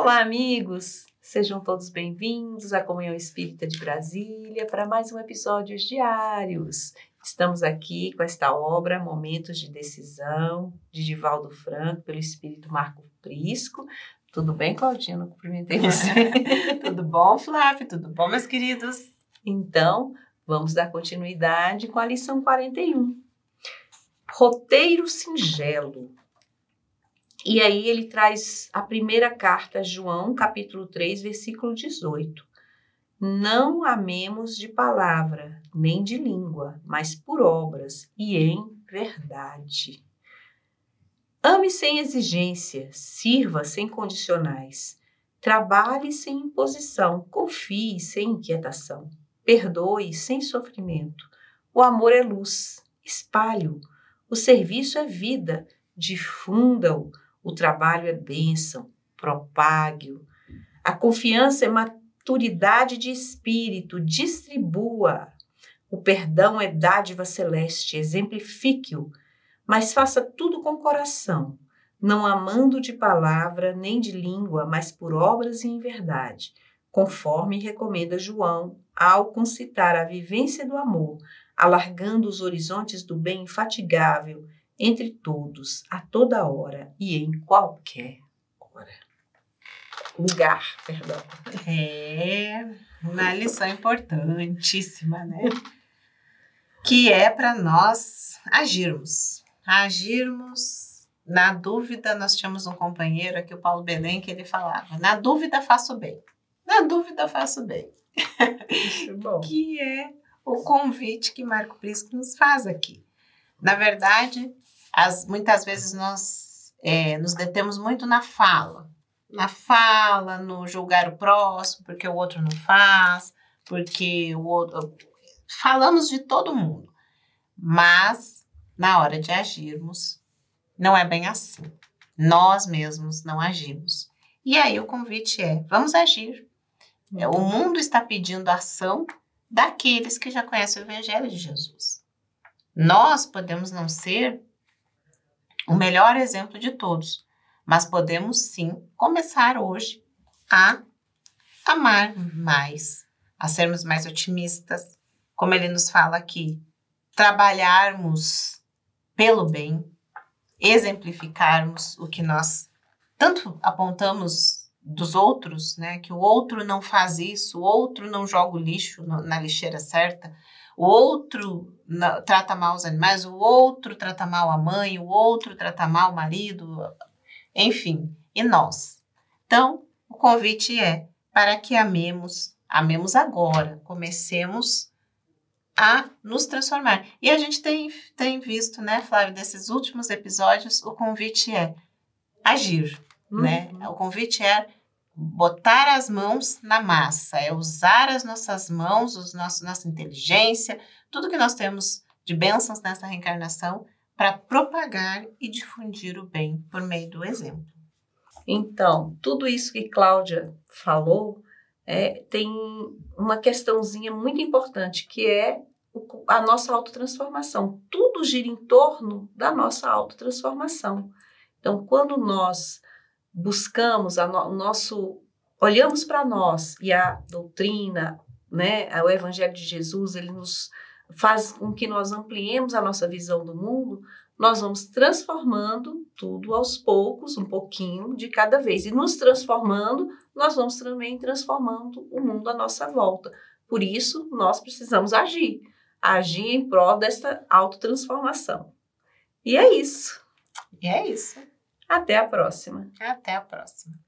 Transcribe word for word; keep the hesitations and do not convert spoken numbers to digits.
Olá, amigos! Sejam todos bem-vindos à Comunhão Espírita de Brasília para mais um episódio diários. Estamos aqui com esta obra, Momentos de Decisão, de Divaldo Franco, pelo Espírito Marco Prisco. Tudo bem, Claudinha? Não cumprimentei você. Tudo bom, Flávio? Tudo bom, meus queridos? Então, vamos dar continuidade com a lição quarenta e um. Roteiro singelo. E aí ele traz a primeira carta a João, capítulo três, versículo dezoito. Não amemos de palavra, nem de língua, mas por obras e em verdade. Ame sem exigência, sirva sem condicionais, trabalhe sem imposição, confie sem inquietação, perdoe sem sofrimento. O amor é luz, espalhe-o, o serviço é vida, difunda-o. O trabalho é bênção, propague-o. A confiança é maturidade de espírito, distribua. O perdão é dádiva celeste, exemplifique-o. Mas faça tudo com coração, não amando de palavra nem de língua, mas por obras e em verdade, conforme recomenda João ao concitar a vivência do amor, alargando os horizontes do bem infatigável, entre todos, a toda hora e em qualquer hora. Lugar, perdão. É uma lição importantíssima, né? Que é para nós agirmos. Agirmos, na dúvida, nós tínhamos um companheiro aqui, o Paulo Belém, que ele falava, na dúvida faço bem. Na dúvida faço bem. Isso é bom. Que é o convite que Marco Prisco nos faz aqui. Na verdade, as, muitas vezes nós é, nos detemos muito na fala. Na fala, no julgar o próximo, porque o outro não faz, porque o outro... Falamos de todo mundo. Mas, na hora de agirmos, não é bem assim. Nós mesmos não agimos. E aí o convite é, vamos agir. Uhum. O mundo está pedindo ação daqueles que já conhecem o Evangelho de Jesus. Nós podemos não ser o melhor exemplo de todos, mas podemos sim começar hoje a amar mais, a sermos mais otimistas, como ele nos fala aqui, trabalharmos pelo bem, exemplificarmos o que nós tanto apontamos dos outros, né? Que o outro não faz isso, o outro não joga o lixo no, na lixeira certa, o outro não, trata mal os animais, o outro trata mal a mãe, o outro trata mal o marido, enfim, e nós. Então, o convite é para que amemos, amemos agora, comecemos a nos transformar. E a gente tem, tem visto, né, Flávio, desses últimos episódios, o convite é agir, uhum. né? O convite é botar as mãos na massa, é usar as nossas mãos, os nossos, nossa inteligência, tudo que nós temos de bênçãos nessa reencarnação para propagar e difundir o bem por meio do exemplo. Então, tudo isso que Cláudia falou é, tem uma questãozinha muito importante, que é o, a nossa autotransformação. Tudo gira em torno da nossa autotransformação. Então, quando nós buscamos a no, o nosso, olhamos para nós e a doutrina, né, o Evangelho de Jesus, ele nos faz com que nós ampliemos a nossa visão do mundo, nós vamos transformando tudo aos poucos, um pouquinho de cada vez. E nos transformando, nós vamos também transformando o mundo à nossa volta. Por isso, nós precisamos agir. Agir em prol desta autotransformação. E é isso. E é isso. Até a próxima. Até a próxima.